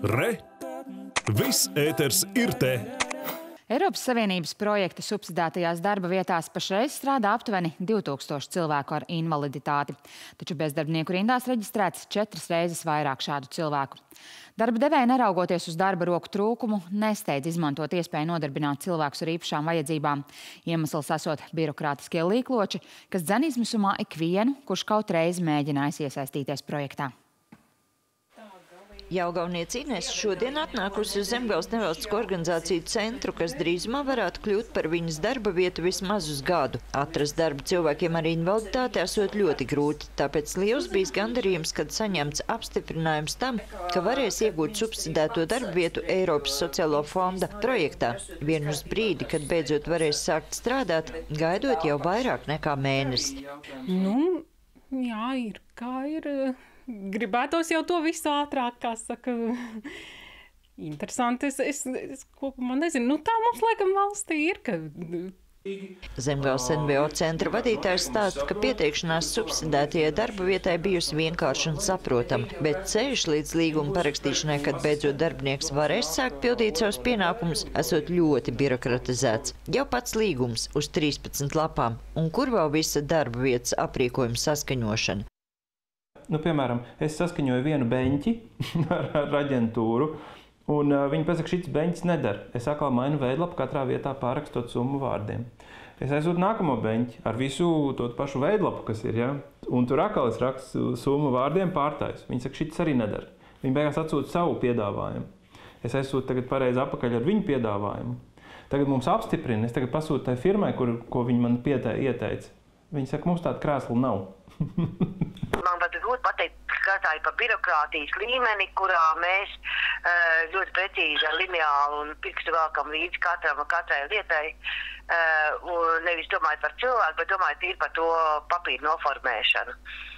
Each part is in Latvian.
Re! Viss ēters ir te! Eiropas Savienības projekta subsidētajās darba vietās pašreiz strādā aptuveni 2000 cilvēku ar invaliditāti, taču bezdarbnieku rindās reģistrēts 4 reizes vairāk šādu cilvēku. Darba devēji, neraugoties uz darba roku trūkumu, nesteidz izmantot iespēju nodarbināt cilvēkus ar īpašām vajadzībām. Iemesls esot birokrātiskie līkloči, kas dzen izmisumā ikvienu, kurš kaut reizi mēģinājis iesaistīties projektā. Jelgavniece Ines šodien atnākusi uz Zemgales nevalstisko organizāciju centru, kas drīzumā varētu kļūt par viņas darba vietu vismaz uz gadu. Atrast darbu cilvēkiem ar invaliditāti esot ļoti grūti, tāpēc liels bijis gandarījums, kad saņemts apstiprinājums tam, ka varēs iegūt subsidēto darba vietu Eiropas sociālo fonda projektā. Vien uz brīdi, kad beidzot varēs sākt strādāt, gaidot jau vairāk nekā mēnesi. Jā, ir kā ir. Gribētos jau to visu ātrāk, kā saka, interesanti. Es kopumā nezinu, tā mums laikam valstī ir, ka... Zemgales NVO centra vadītājs stāsta, ka pieteikšanās subsidētajai darba vietai bijusi vienkārši un saprotama, bet ceļš līdz līguma parakstīšanai, kad beidzot darbinieks varēs sākt pildīt savus pienākumus, esot ļoti birokratizēts. Jau pats līgums uz 13 lapām, un kur vēl visa darba vietas aprīkojuma saskaņošana. Piemēram, es saskaņoju vienu beņķi ar aģentūru, un viņi pasaka, šis beņķis nedara. Es atkal mainu veidlapu, katrā vietā pārrakstot summu vārdiem. Es aizsūtu nākamo beņķi ar visu to pašu veidlapu, kas ir, ja? Un tur atkal es rakstu summu vārdiem pārtaisu. Viņi saka, šis arī nedara. Viņi beigās atsūta savu piedāvājumu. Es aizsūtu tagad pareizi apakaļ ar viņu piedāvājumu. Tagad mums apstiprina, es tagad pasūtu tai firmai, ko viņi man ieteica. Viņi saka, mums tāda krēsla nav. Man pat grūti pateikt, ka tā ir pa birokrātijas līmeni, kurā mēs ļoti precīzi ar lineālu un pirkstu velkam līdz katrai lietai. Un nevis domājot par cilvēku, bet domājot tīri par to papīru noformēšanu.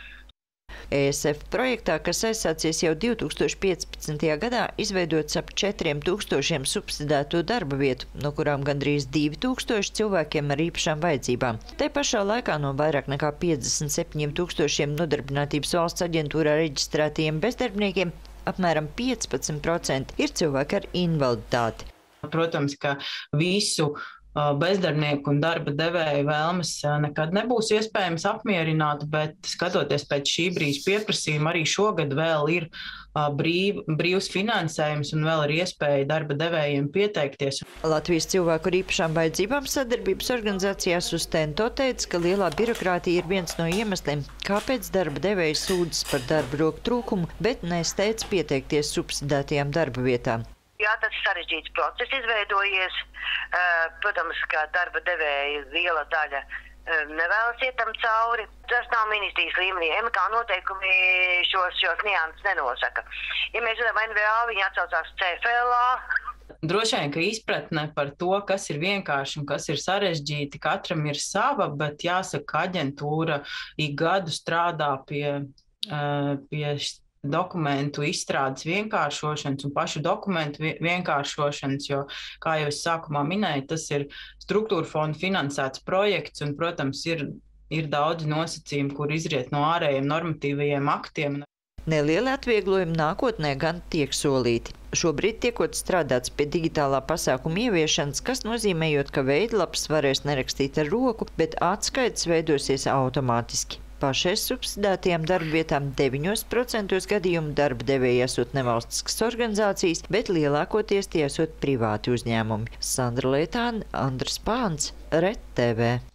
ESF projektā, kas aizsācies jau 2015. gadā, izveidots ap 4000 subsidēto darba vietu, no kurām gandrīz 2000 cilvēkiem ar īpašām vajadzībām. Te pašā laikā no vairāk nekā 57 000 nodarbinātības valsts aģentūrā reģistrētajiem bezdarbniekiem apmēram 15% ir cilvēki ar invaliditāti. Protams, ka visu bezdarbnieku un darba devēju vēlmes nekad nebūs iespējams apmierināt, bet skatoties pēc šī brīža pieprasījuma, arī šogad vēl ir brīvs finansējums un vēl ir iespēja darba devējiem pieteikties. Latvijas cilvēku ar īpašām vajadzībām sadarbības organizācijā Sustento teica, ka lielā birokrātija ir viens no iemesliem, kāpēc darba devēji sūdzas par darba roku trūkumu, bet nesteidz pieteikties subsidētajām darba vietām. Jā, tas ir sarežģīts process izveidojies. Protams, ka darba devēja liela daļa nevēlas iet tam cauri. Tas nav ministrijas līmenī. MK noteikumi šos nianses nenosaka. Ja mēs runājam NVO, viņi atsaucās CFLā. Droši vien, ka izpratne par to, kas ir vienkārši un kas ir sarežģīti, katram ir sava, bet jāsaka, ka aģentūra ik gadu strādā pie dokumentu izstrādes vienkāršošanas un pašu dokumentu vienkāršošanas, jo, kā jau es sākumā minēju, tas ir struktūra fonda finansēts projekts un, protams, ir daudz nosacījumu, kur izriet no ārējiem normatīvajiem aktiem. Nelieli atvieglojumi nākotnē gan tiek solīti. Šobrīd tiekot strādāts pie digitālā pasākuma ieviešanas, kas nozīmējot, ka veidlapas varēs nerakstīt ar roku, bet atskaites veidosies automātiski. Pašais subsidētajām darba vietām 9% gadījumu darba devēji esot nevalstiskas organizācijas, bet lielākoties tie esot privāti uzņēmumi. Sandra Leitāne, Andris Pāns, RED TV.